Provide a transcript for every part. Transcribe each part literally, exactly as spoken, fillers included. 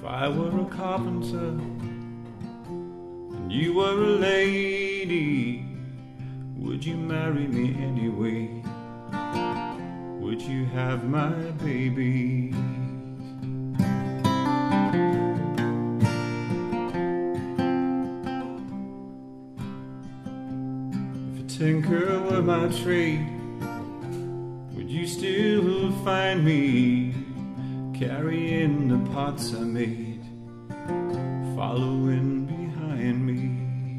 I were a carpenter and you were a lady, would you marry me anyway? Would you have my baby? If a tinker were my trade, would you still find me carrying the pots I made, following behind me?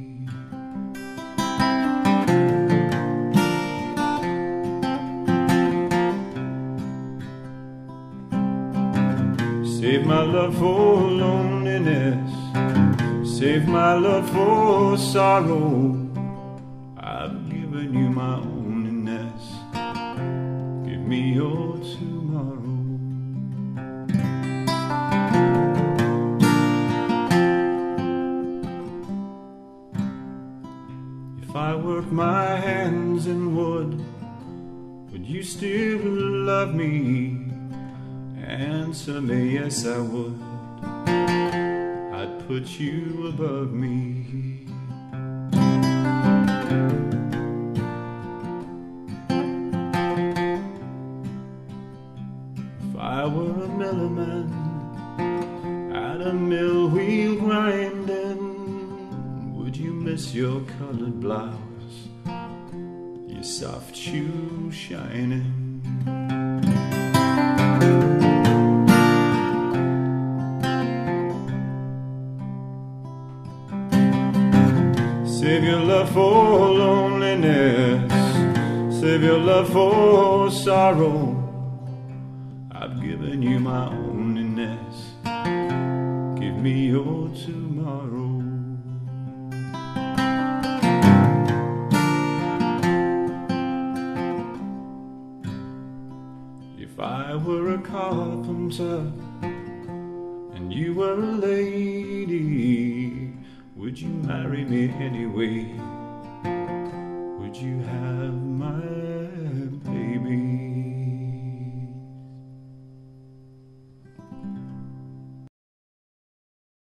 Save my love for loneliness, save my love for sorrow. I've given you my ownness, give me your tomorrow. If I work my hands in wood, would you still love me? Answer me, yes I would. I'd put you above me. If I were a millerman at a mill wheel grinding, would you miss your colored blouse, your soft shoe shining? Save your love for loneliness, save your love for sorrow. I've given you my ownness, give me your tomorrow. If I were a carpenter and you were a lady, would you marry me anyway? Would you have my